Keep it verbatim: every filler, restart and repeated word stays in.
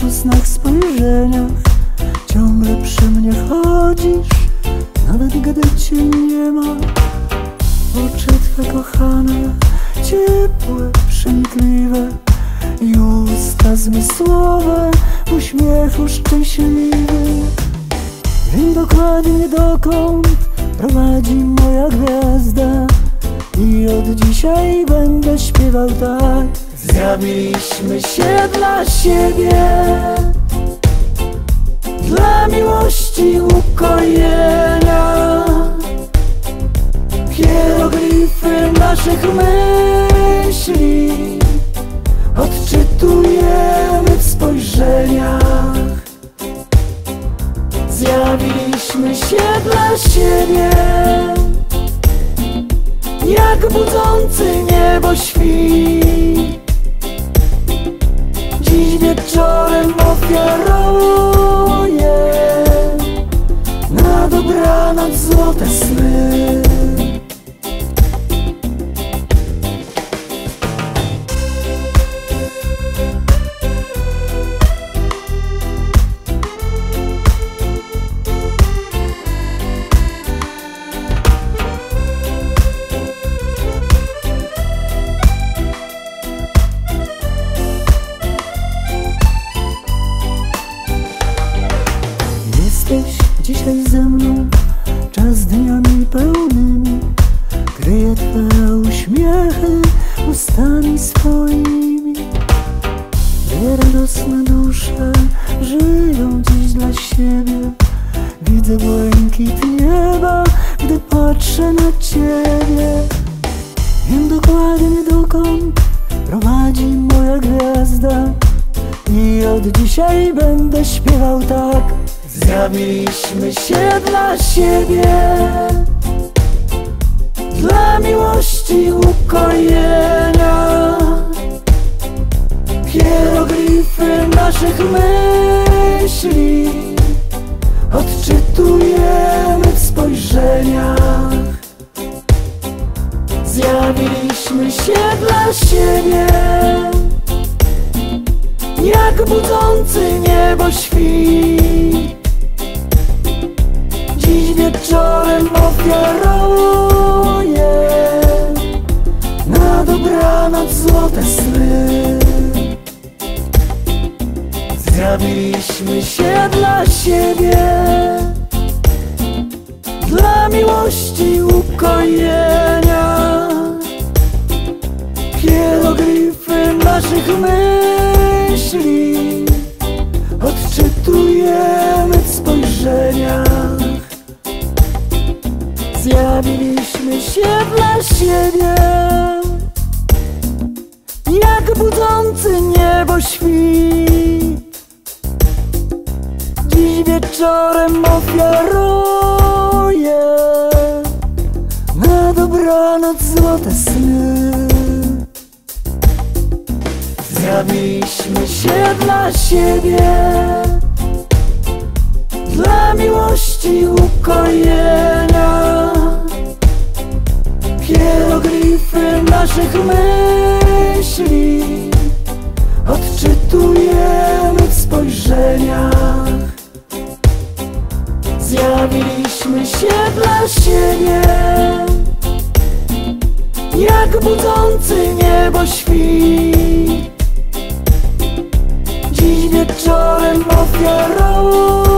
oczu, snach, spojrzeniach. Ciągle przy mnie chodzisz, nawet gdy cię nie ma. Oczy twe kochane, ciepłe, przenikliwe i usta zmysłowe, w uśmiechu szczęśliwy. Wiem dokładnie, dokąd prowadzi moja gwiazda i od dzisiaj będę śpiewał tak. Zjawiliśmy się dla siebie, dla miłości, ukojenia. Hieroglify naszych myśli odczytujemy w spojrzeniach. Zjawiliśmy się dla siebie, jak budzący niebo świt. Dziś wieczorem ofiaruję na dobranoc złote sny. Jesteś dzisiaj ze mną, czas dniami pełnymi kryje twe uśmiechy ustami swoimi. Dwie radosne dusze żyją dziś dla siebie. Widzę błękit nieba, gdy patrzę na ciebie. Wiem dokładnie, dokąd prowadzi moja gwiazda i od dzisiaj będę śpiewał tak. Zjawiliśmy się dla siebie, dla miłości, ukojenia. Hieroglify naszych myśli odczytujemy w spojrzeniach. Zjawiliśmy się dla siebie, jak budzący niebo świt. Dziś wieczorem ofiaruję na dobranoc złote sny. Zjawiliśmy się dla siebie, dla miłości, ukojenia. Hieroglify naszych myśli odczytujemy w spojrzeniach. Zjawiliśmy się dla siebie, jak budzący niebo świt. Dziś wieczorem ofiaruję na dobranoc złote sny. Zjawiliśmy się dla siebie, dla miłości, ukojenia. Hieroglify naszych myśli odczytujemy w spojrzeniach. Zjawiliśmy się dla siebie, jak budzący niebo świt. Dziś wieczorem ofiaruję